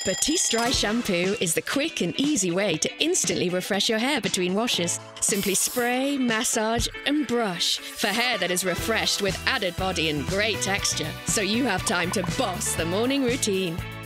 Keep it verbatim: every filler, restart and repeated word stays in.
Batiste Dry Shampoo is the quick and easy way to instantly refresh your hair between washes. Simply spray, massage and brush for hair that is refreshed with added body and great texture, so you have time to boss the morning routine.